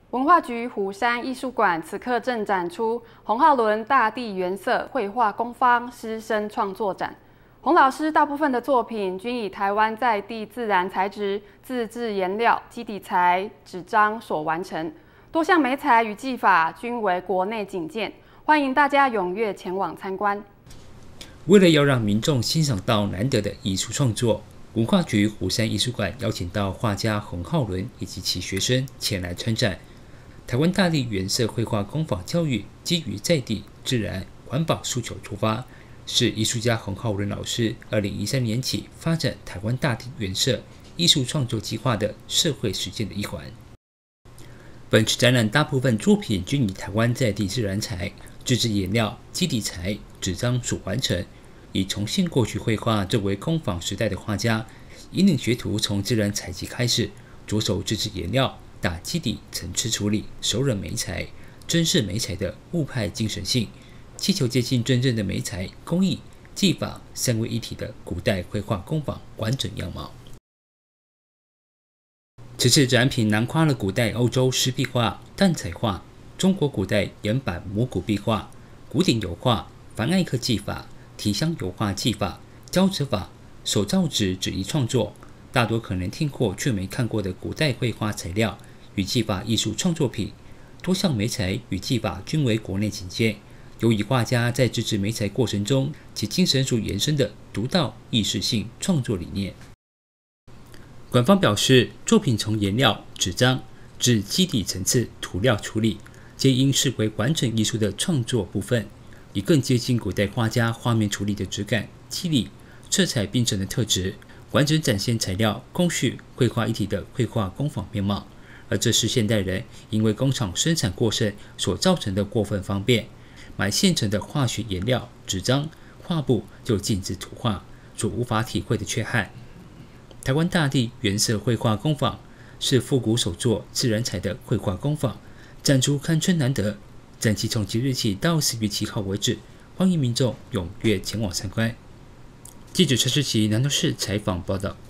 文化局虎山艺术馆此刻正展出洪浩伦大地原色绘画工坊师生创作展。洪老师大部分的作品均以台湾在地自然材质、自制颜料、基底材、纸张所完成，多项媒材与技法均为国内仅见，欢迎大家踊跃前往参观。 为了要让民众欣赏到难得的艺术创作，文化局虎山艺术馆邀请到画家洪浩伦以及其学生前来参展。台湾大地原色绘画工坊教育基于在地、自然、环保诉求出发，是艺术家洪浩伦老师2013年起发展台湾大地原色艺术创作计划的社会实践的一环。本次展览大部分作品均以台湾在地自然材、自制颜料、基底材、纸张所完成，以重现过去绘画作为工坊时代的画家，引领学徒从自然采集开始，着手自制颜料、打基底、层次处理、熟稔媒材、珍视媒材的物派精神性，祈求接近真正的媒材、工艺、技法三位一体的古代绘画工坊完整样貌。此次展品囊括了古代欧洲湿壁画、淡彩画、中国古代岩板模骨壁画、古典油画、凡艾克技法、提香油画技法、胶纸法、手造纸纸艺创作，大多可能听过却没看过的古代绘画材料与技法艺术创作品，多项媒材与技法均为国内仅见，尤以画家在自制媒材过程中其精神所延伸的独到意识性创作理念。馆方表示，作品从颜料、纸张至基底层次涂料处理，皆应视为完整艺术的创作部分，以更接近古代画家画面处理的质感、肌理、色彩并整的特质，完整展现材料、工序、绘画一体的绘画工坊面貌。而这是现代人因为工厂生产过剩所造成的过分方便，买现成的化学颜料、纸张、画布就禁止涂画所无法体会的缺憾。台湾大地原色绘画工坊是复古手作自然材的绘画工坊，展出堪称难得。展期从即日起到4月7号为止，欢迎民众踊跃前往参观。记者陈世奇南投市采访报道。